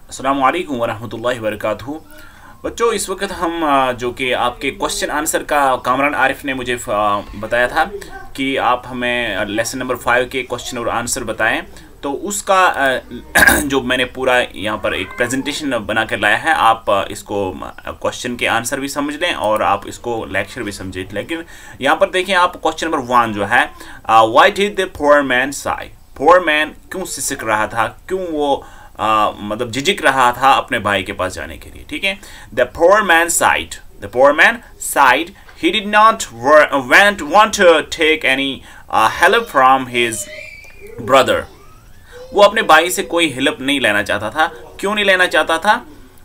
अस्सलामु अलैकुम वरहमतुल्लाहि वबरकातुहू। बच्चों, इस वक्त हम जो कि आपके क्वेश्चन आंसर का कामरान आरिफ ने मुझे बताया था कि आप हमें लेसन नंबर 5 के क्वेश्चन और आंसर बताएं, तो उसका जो मैंने पूरा यहाँ पर एक प्रेजेंटेशन बना कर लाया है। आप इसको क्वेश्चन के आंसर भी समझ लें और आप इसको लेक्चर भी समझें। लेकिन यहाँ पर देखें, आप क्वेश्चन नंबर 1 जो है, why did the poor man sigh. Poor man क्यों सिसक रहा था, क्यों वो मतलब झिझक रहा था अपने भाई के पास जाने के लिए। ठीक है, the poor man sighed, the poor man sighed, he did not want to take any help from his brother। वो अपने भाई से कोई हेल्प नहीं लेना चाहता था। क्यों नहीं लेना चाहता था?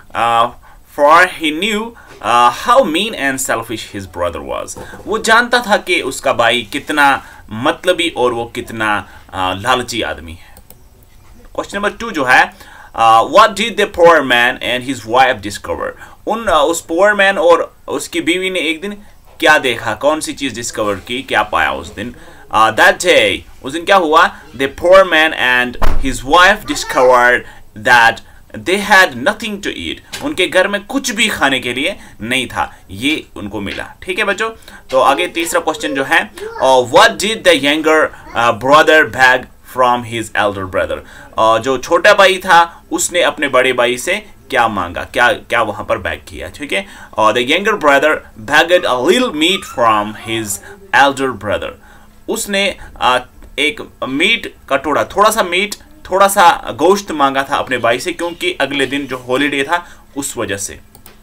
for he knew how mean and selfish his brother was। वो जानता था कि उसका भाई कितना मतलबी और वो कितना लालची आदमी है। क्वेश्चन नंबर 2 जो है, what did the poor man and his wife discover। उस poor man और उसकी बीवी ने एक दिन क्या देखा, कौन सी चीज डिस्कवर की, क्या पाया उस दिन? that day, उस दिन क्या हुआ? the poor man and his wife discovered that they had nothing to eat। उनके घर में कुछ भी खाने के लिए नहीं था, ये उनको मिला। ठीक है बच्चों, तो आगे तीसरा क्वेश्चन जो है, what did the younger brother beg from his elder brother। जो छोटा भाई था उसने अपने बड़े भाई से क्या मांगा, क्या वहां पर बैग किया। ठीक है, और the younger brother begged a little meat from his elder brother। उसने एक मीट का थोड़ा सा मीट, थोड़ा सा गोश्त मांगा था अपने भाई से, क्योंकि अगले दिन जो हॉलीडे था उस वजह से।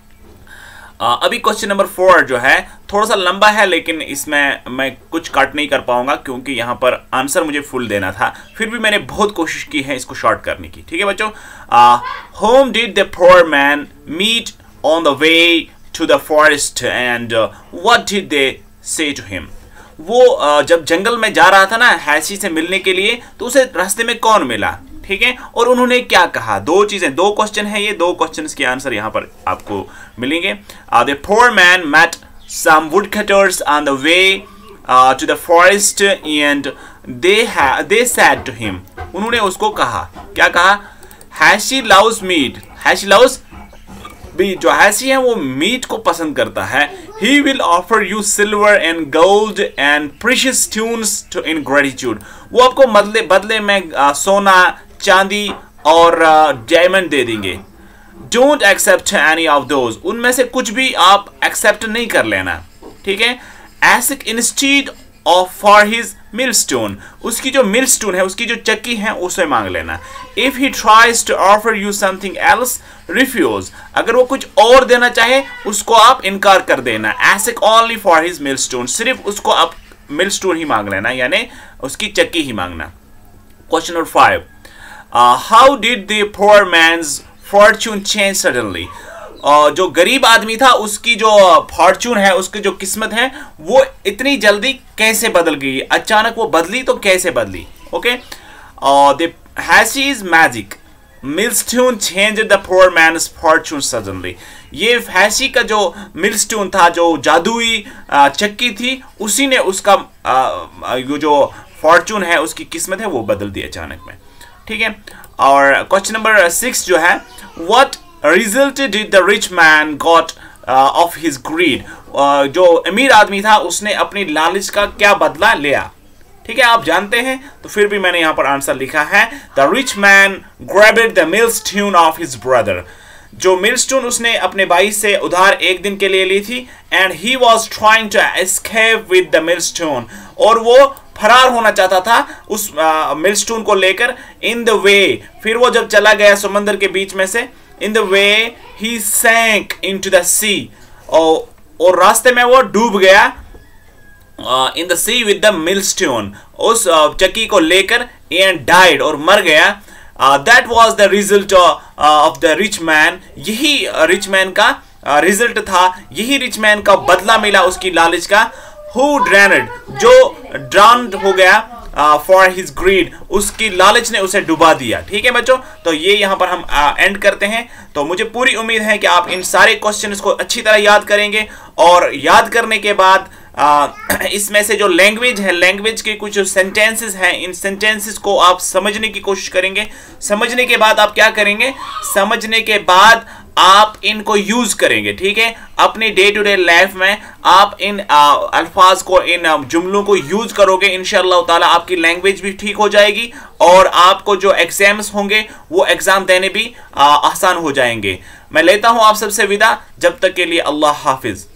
अभी क्वेश्चन नंबर 4 जो है थोड़ा सा लंबा है, लेकिन इसमें मैं कुछ कट नहीं कर पाऊंगा क्योंकि यहाँ पर आंसर मुझे फुल देना था। फिर भी मैंने बहुत कोशिश की है इसको शॉर्ट करने की। ठीक है बच्चों, whom did the poor man meet on the way to the forest and what did they say to him। वो जब जंगल में जा रहा था ना हैसी से मिलने के लिए, तो उसे रास्ते में कौन मिला, ठीक है, और उन्होंने क्या कहा। दो चीजें, दो क्वेश्चन है ये, दो क्वेश्चंस के आंसर यहाँ पर आपको मिलेंगे। The poor man met some woodcutters on the way to the forest and they said to him। उन्होंने उसको कहा, क्या कहा? हैशी loves meat, हैशी loves भी, जो हैशी है वो मीट को पसंद करता है। He will offer you silver and gold and precious stones to in gratitude। वो आपको बदले में सोना, चांदी और डायमंड दे देंगे। Don't accept any of those। उनमें से कुछ भी आप एक्सेप्ट नहीं कर लेना। ठीक है, ask instead of for his millstone। उसकी जो millstone है, उसकी जो चक्की है, उसे मांग लेना। If he tries to offer you something else, refuse। अगर वो कुछ और देना चाहे उसको आप इनकार कर देना। Ask only for his millstone। सिर्फ उसको आप millstone ही मांग लेना, यानी उसकी चक्की ही मांगना। Question number 5, how did the poor man's fortune change suddenly। जो गरीब आदमी था उसकी जो फॉर्चून है, उसकी जो किस्मत है, वो इतनी जल्दी कैसे बदल गई, अचानक वो बदली तो कैसे बदली। ओके, द हैशीज magic millstone changed the poor man's fortune suddenly. ये हैशी का जो मिलस्टोन था, जो जादुई चक्की थी, उसी ने उसका जो फॉर्चून है, उसकी किस्मत है, वो बदल दी अचानक में। ठीक है, और क्वेश्चन नंबर 6 जो है, what result did the rich man got of his greed. जो अमीर आदमी था उसने अपनी लालच का क्या बदला लिया। ठीक है, आप जानते हैं, तो फिर भी मैंने यहाँ पर आंसर लिखा है, the rich man grabbed the millstone of his brother. जो मिलस्टोन उसने अपने भाई से उधार एक दिन के लिए ली थी, and he was trying to escape with the millstone. और वो फरार होना चाहता था उस मिलस्टोन को लेकर। इन द वे, फिर वो जब चला गया समंदर के बीच में से, in the way he sank into the sea. और रास्ते में वो डूब गया in the sea with the millstone, उस चक्की को लेकर, एंड डाइड, और मर गया। That was the result of the rich man. यही रिच मैन का रिजल्ट था, यही रिच मैन का बदला मिला उसकी लालच का। Who drowned, जो ड्राउन्ड हो गया for his greed, उसकी लालच ने उसे डुबा दिया। ठीक है बच्चों, तो ये यहाँ पर हम एंड करते हैं। तो मुझे पूरी उम्मीद है कि आप इन सारे क्वेश्चंस को अच्छी तरह याद करेंगे, और याद करने के बाद इसमें से जो लैंग्वेज है, लैंग्वेज के कुछ जो सेंटेंसेस हैं, इन सेंटेंसेस को आप समझने की कोशिश करेंगे। समझने के बाद आप क्या करेंगे, समझने के बाद आप इनको यूज करेंगे, ठीक है। अपनी डे टू डे लाइफ में आप इन अल्फाज को, इन जुमलों को यूज करोगे, इंशाअल्लाह ताला आपकी लैंग्वेज भी ठीक हो जाएगी और आपको जो एग्जाम्स होंगे वो एग्जाम देने भी आसान हो जाएंगे। मैं लेता हूं आप सबसे विदा, जब तक के लिए अल्लाह हाफिज।